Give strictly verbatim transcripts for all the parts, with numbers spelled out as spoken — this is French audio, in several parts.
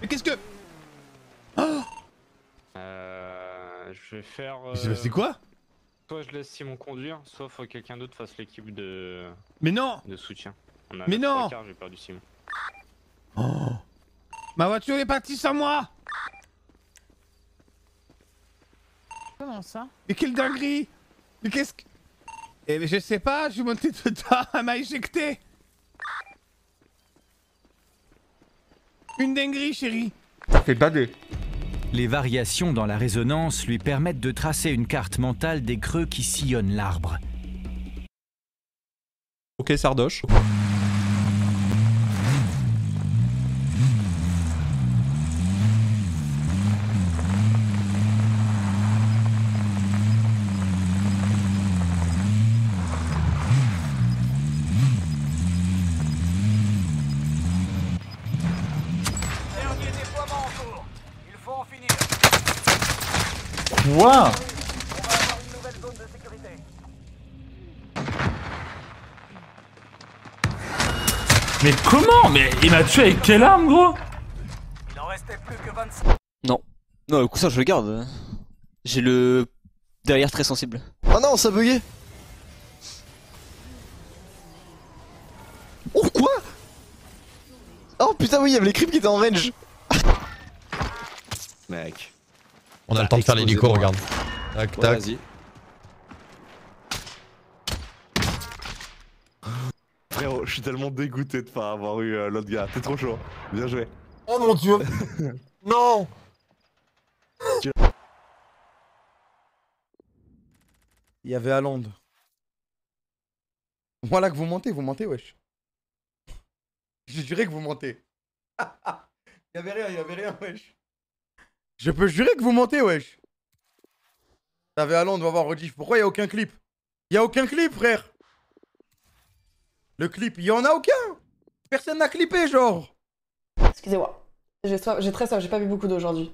Mais qu'est-ce que... Oh Euh... Je vais faire... Euh... C'est quoi? Soit je laisse Simon conduire, soit faut que quelqu'un d'autre fasse l'équipe de... Mais non. de soutien. On a Mais non. J'ai perdu Simon. Oh. Ma voiture est partie sans moi. Comment ça? Mais quelle dinguerie. Mais qu'est-ce que... Eh mais je sais pas, je suis monté dedans, elle m'a éjecté. Une dinguerie, chérie. Ça fait bader. Les variations dans la résonance lui permettent de tracer une carte mentale des creux qui sillonnent l'arbre. Ok, Sardoche. Quoi? Mais comment? Mais il m'a tué avec quelle arme, gros? Il en restait plus que vingt-cinq. Non. Non, le coussin, je le garde. J'ai le derrière très sensible. Oh non, ça buguait. Oh quoi? Oh putain, oui, il y avait les creeps qui étaient en range. Mec. On a le temps de faire l'hélico, regarde. Tac, Ouais, tac. vas-y. Frérot, je suis tellement dégoûté de pas avoir eu euh, l'autre gars. T'es trop chaud. Bien joué. Oh mon dieu. Non. Il y avait Haaland. Voilà que vous mentez, vous mentez, wesh. Je jurais que vous mentez. Il y avait rien, il y avait rien, wesh. Je peux jurer que vous mentez, wesh. T'avais Haaland, on va voir rediff. Pourquoi il y a aucun clip? Il y a aucun clip, frère. Le clip, il y en a aucun. Personne n'a clippé, genre. Excusez-moi. J'ai soif, j'ai très soif, j'ai pas bu beaucoup d'eau aujourd'hui.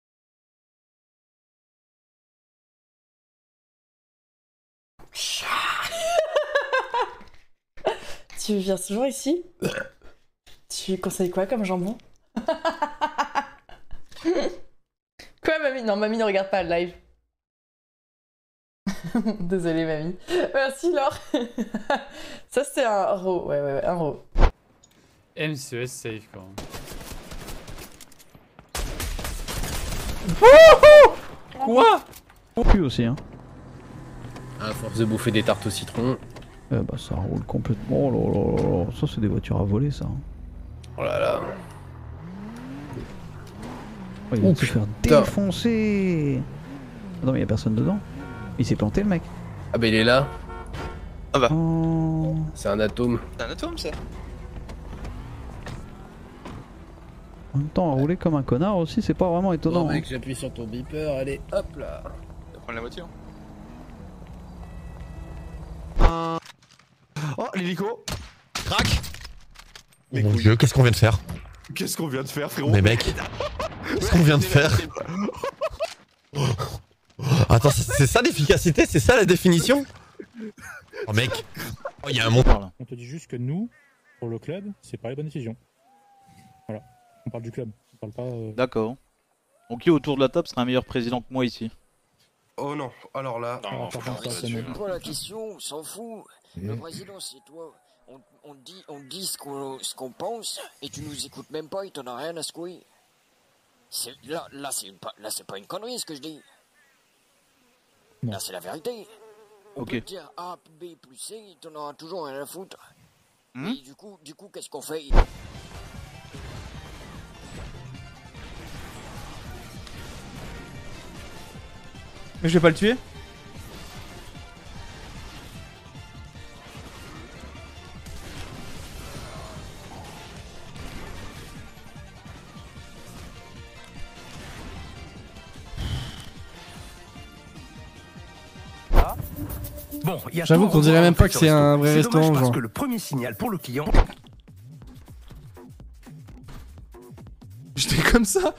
Tu viens toujours ici? Tu conseilles quoi comme jambon? Quoi, mamie? Non, mamie ne regarde pas le live. Désolée, mamie. Merci, Laure. Ça, c'est un raw. Ouais, ouais, ouais, un raw. M C E S safe, quand même. Quoi? Cul aussi, hein. À force de bouffer des tartes au citron. Eh bah, ça roule complètement. Oh là là là là. Ça, c'est des voitures à voler, ça. Oh là là. Oh, il va se faire défoncer. Non, mais y'a personne dedans. Il s'est planté, le mec. Ah bah il est là. Ah bah. Oh. C'est un atome. C'est un atome, ça. En même temps, à rouler comme un connard aussi, c'est pas vraiment étonnant. Bon mec, hein. j'appuie sur ton beeper, allez, hop là. Tu vas prendre la voiture. Oh, l'hélico. Crac. Oh mon dieu, qu'est-ce qu'on vient de faire? Qu'est-ce qu'on vient de faire, frérot? Mais mec, qu'est-ce qu'on vient de faire? Attends, c'est ça l'efficacité? C'est ça la définition? Oh mec, oh, il y a un montant. On te dit juste que nous, pour le club, c'est pas la bonne décision. Voilà, on parle du club, on parle pas... Euh... D'accord. Donc qui autour de la table serait un meilleur président que moi ici? Oh non, alors là... Non, C'est quoi la question? On s'en fout. Le président, c'est toi. On, on dit, on dit ce qu'on ce qu'on pense et tu nous écoutes même pas et t'en as rien à secouer. C'est, là, là, c'est pas, là, c'est pas une connerie ce que je dis. Non. Là, c'est la vérité. On Ok. peut te dire A, B plus C, et t'en auras toujours rien à foutre. Hmm? Et du coup, du coup, qu'est-ce qu'on fait? Mais je vais pas le tuer. Bon, j'avoue qu'on dirait même pas que c'est un vrai restaurant, parce genre. que le premier signal pour le client. J'étais comme ça.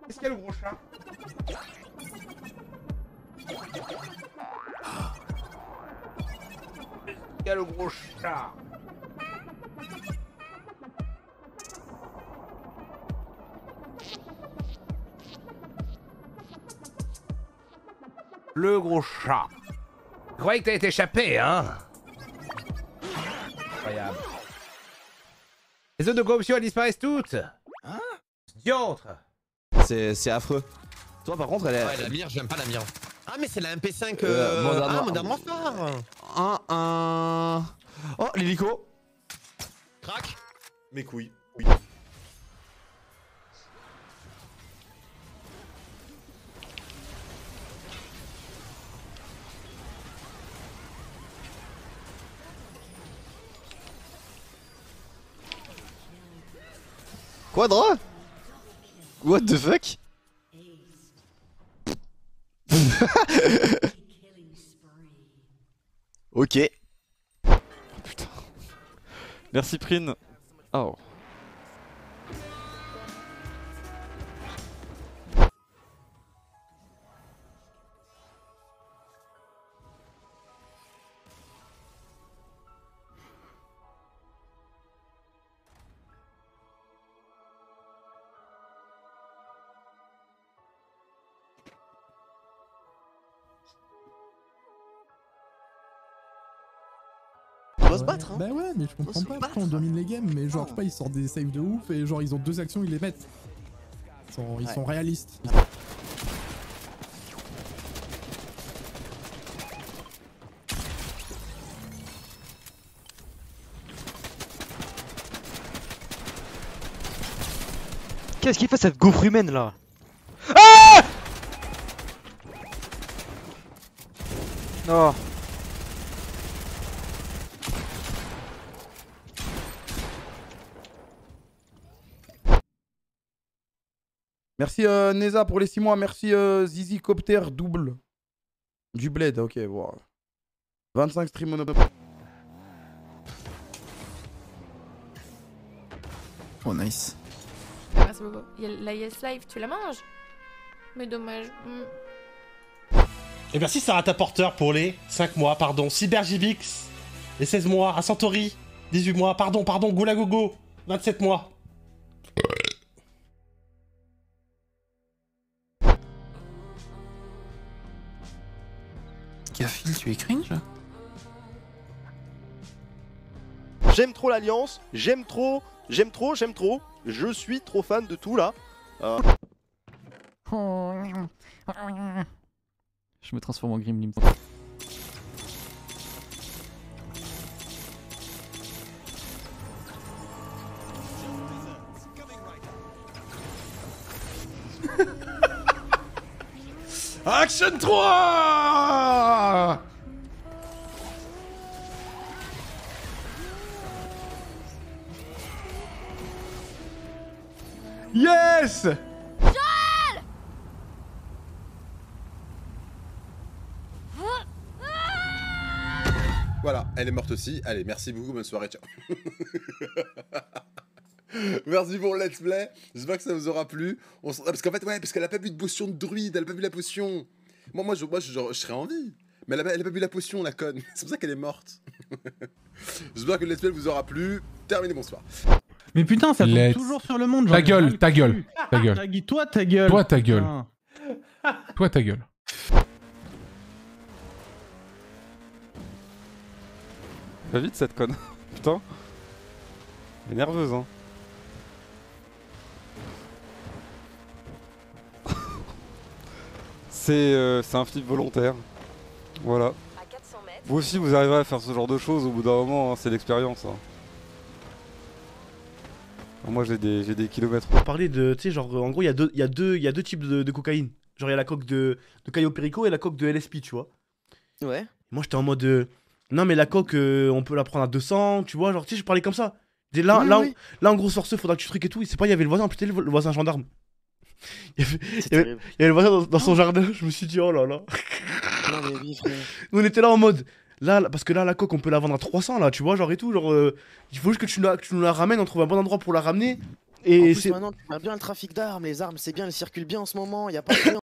Qu'est-ce qu'il y a le gros chat? Il y a le gros chat. Le gros chat. Je croyais que t'allais t'échapper, hein? Incroyable. Les zones de corruption, elles disparaissent toutes. Hein? Diantre. C'est affreux. Toi, par contre, elle est. Ouais, la mire, j'aime pas la mire. Ah, mais c'est la M P cinq. Euh, Euh... Modern Ah, War- Modern Warfare. Un, un. Oh, l'hélico. Crac. Mes couilles. Oui. Quadra? What the fuck? Ok. Oh, putain. Merci Prine. Oh. On va se battre, hein. Bah ouais, mais je comprends pas pourquoi on domine les games, mais genre, je sais pas, ils sortent des saves de ouf et genre, ils ont deux actions, ils les mettent. Ils sont, ils Ouais. sont réalistes. Qu'est-ce qu'il fait cette gaufre humaine là? Ah! Oh. Merci euh, Neza pour les six mois. Merci euh, Zizi Copter double. Du bled, ok, bon. vingt-cinq stream mono. Oh nice. Merci beaucoup. Il y a la Yes Live, tu la manges? Mais dommage. Mm. Et merci Sarah Porteur pour les cinq mois, pardon. CyberGivix, les seize mois. À Santori, dix-huit mois. Pardon, pardon. Goulagogo, vingt-sept mois. Gafil, tu es cringe? J'aime trop l'Alliance, j'aime trop, j'aime trop, j'aime trop. Je suis trop fan de tout là. Euh, Je me transforme en Grimlim. Action trois. Yes. Joël! Voilà, elle est morte aussi. Allez, merci beaucoup, bonne soirée, ciao. Merci pour le let's play. J'espère que ça vous aura plu. On s... Parce qu'en fait, ouais, parce qu'elle a pas bu de potion de druide, elle a pas bu la potion. Moi, moi, je, moi, je, genre, je serais en vie. Mais elle a, elle a pas bu la potion, la conne. C'est pour ça qu'elle est morte. J'espère que le let's play vous aura plu. Terminé, bonsoir. Mais putain, ça tombe Let's- toujours sur le monde. Ta gueule, ta gueule, ta gueule. Toi, ta gueule. Toi, ta gueule. Putain. Toi, ta gueule. Va vite cette conne. Putain. Elle est nerveuse, hein. C'est euh, c'est un flip volontaire. Voilà. Vous aussi, vous arriverez à faire ce genre de choses au bout d'un moment, hein, c'est l'expérience. Hein. Moi, j'ai des, j'ai des kilomètres. Pour parler de, tu sais, genre, en gros, il y, a deux- il y, a deux- il y a deux types de, de cocaïne. Genre, il y a la coque de, de Caio Perico et la coque de L S P, tu vois. Ouais. Moi, j'étais en mode. euh, non, mais la coque, euh, on peut la prendre à deux cents, tu vois. Genre, tu sais, je parlais comme ça. Dis, Là, Oui, là, oui. là, en gros, sorceux, faudra que tu truques et tout. Et c'est pas, il y avait le voisin, putain, le le voisin gendarme. Il y avait, il y avait- terrible. il y avait le voisin dans, dans son jardin. Je me suis dit, oh là là. Non mais oui frère. Nous, on était là en mode. Là, là, parce que là, la coque, on peut la vendre à trois cents, là, tu vois, genre et tout. Genre, euh, il faut juste que tu, la- que tu nous la ramènes, on trouve un bon endroit pour la ramener. Et en plus, c'est- maintenant, tu vois bien le trafic d'armes. Les armes, c'est bien, elles circulent bien en ce moment. Il y a pas de